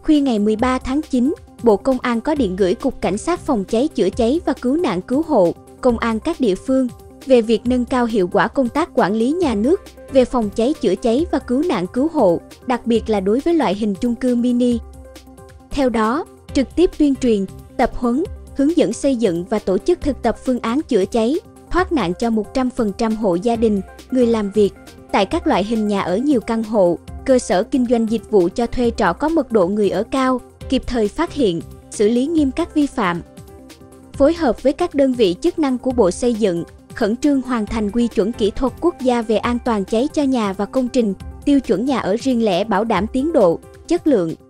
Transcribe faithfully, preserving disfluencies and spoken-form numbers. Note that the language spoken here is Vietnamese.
Khuya ngày mười ba tháng chín, Bộ Công an có điện gửi Cục Cảnh sát Phòng cháy chữa cháy và Cứu nạn Cứu hộ, Công an các địa phương về việc nâng cao hiệu quả công tác quản lý nhà nước về phòng cháy chữa cháy và cứu nạn cứu hộ, đặc biệt là đối với loại hình chung cư mini. Theo đó, trực tiếp tuyên truyền, tập huấn, hướng dẫn xây dựng và tổ chức thực tập phương án chữa cháy, thoát nạn cho một trăm phần trăm hộ gia đình, người làm việc tại các loại hình nhà ở nhiều căn hộ, cơ sở kinh doanh dịch vụ cho thuê trọ có mật độ người ở cao, kịp thời phát hiện, xử lý nghiêm các vi phạm. Phối hợp với các đơn vị chức năng của Bộ Xây dựng, khẩn trương hoàn thành quy chuẩn kỹ thuật quốc gia về an toàn cháy cho nhà và công trình, tiêu chuẩn nhà ở riêng lẻ bảo đảm tiến độ, chất lượng,